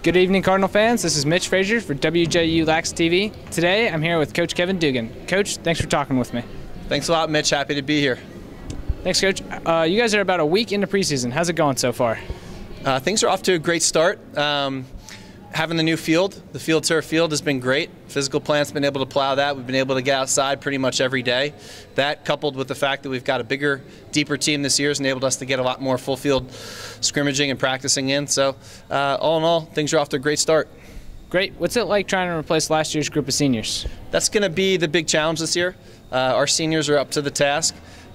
Good evening, Cardinal fans. This is Mitch Frazier for WJU Lax TV. Today, I'm here with Coach Kevin Dugan. Coach, thanks for talking with me. Thanks a lot, Mitch. Happy to be here. Thanks, Coach. You guys are about a week into preseason. How's it going so far? Things are off to a great start. Having the new field, the field turf field, has been great. Physical plant's been able to plow that. We've been able to get outside pretty much every day. That, coupled with the fact that we've got a bigger, deeper team this year, has enabled us to get a lot more full field scrimmaging and practicing in. So all in all, things are off to a great start. Great. What's it like trying to replace last year's group of seniors? That's going to be the big challenge this year. Our seniors are up to the task.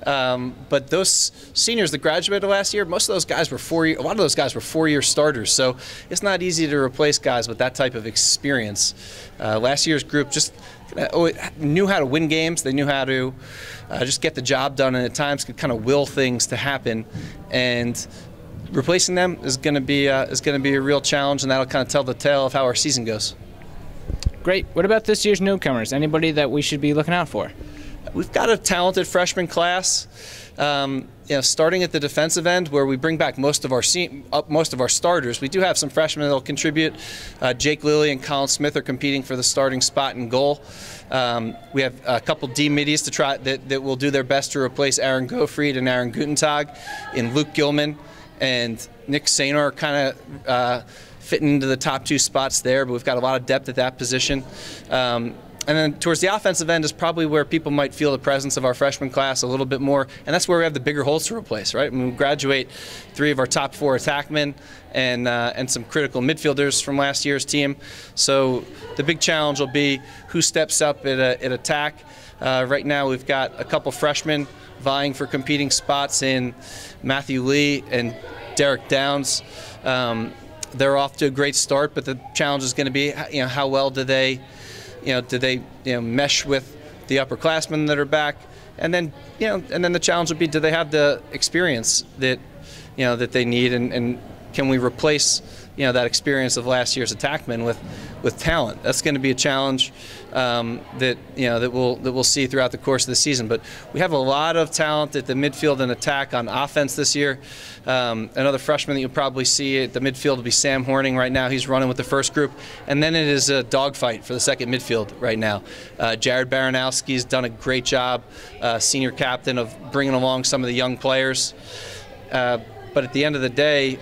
But those seniors that graduated last year, most of those guys were a lot of those guys were four-year starters. So it's not easy to replace guys with that type of experience. Last year's group just knew how to win games. They knew how to just get the job done, and at times could kind of will things to happen. And replacing them is going to be a real challenge, and that'll kind of tell the tale of how our season goes. Great. What about this year's newcomers? Anybody that we should be looking out for? We've got a talented freshman class, starting at the defensive end where we bring back most of our starters. We do have some freshmen that will contribute. Jake Lilly and Colin Smith are competing for the starting spot in goal. We have a couple D middies to try that will do their best to replace Aaron Gottfried and Aaron Gutentag, in Luke Gilman and Nick Sainor, kind of fitting into the top two spots there. But we've got a lot of depth at that position. And then towards the offensive end is probably where people might feel the presence of our freshman class a little bit more, and that's where we have the bigger holes to replace, right? When we graduate 3 of our top 4 attackmen and some critical midfielders from last year's team. So the big challenge will be who steps up at attack. Right now we've got a couple freshmen vying for competing spots in Matthew Lee and Derek Downs. They're off to a great start, but the challenge is going to be, how well do they mesh with the upperclassmen that are back, and then the challenge would be, do they have the experience that they need, and can we replace that experience of last year's attackmen with talent? That's going to be a challenge that we'll see throughout the course of the season. But we have a lot of talent at the midfield and attack on offense this year. Another freshman that you'll probably see at the midfield will be Sam Horning. Right now he's running with the first group, and then it is a dogfight for the second midfield right now. Jared Baranowski's done a great job, senior captain, of bringing along some of the young players. But at the end of the day,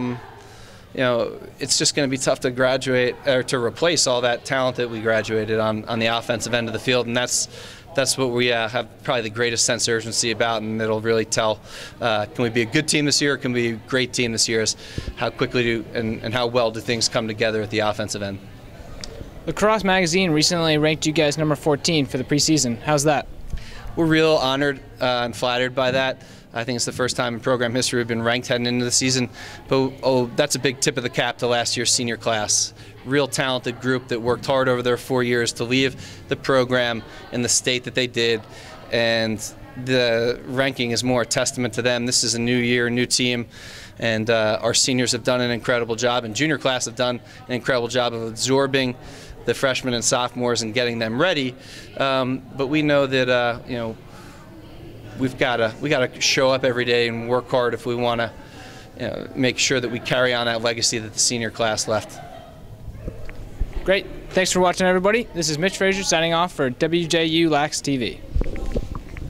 it's just going to be tough to graduate or to replace all that talent that we graduated on the offensive end of the field, and that's what we have probably the greatest sense of urgency about, and it'll really tell, can we be a good team this year, or can we be a great team this year, is how quickly and how well do things come together at the offensive end. Lacrosse Magazine recently ranked you guys number 14 for the preseason. How's that? We're real honored and flattered by that. I think it's the first time in program history we've been ranked heading into the season. But that's a big tip of the cap to last year's senior class. Real talented group that worked hard over their 4 years to leave the program in the state that they did. And the ranking is more a testament to them. This is a new year, new team. And our seniors have done an incredible job, and junior class have done an incredible job of absorbing the freshmen and sophomores and getting them ready. But we know that we got to show up every day and work hard if we want to make sure that we carry on that legacy that the senior class left. Great. Thanks for watching, everybody. This is Mitch Frazier signing off for WJU Lax TV.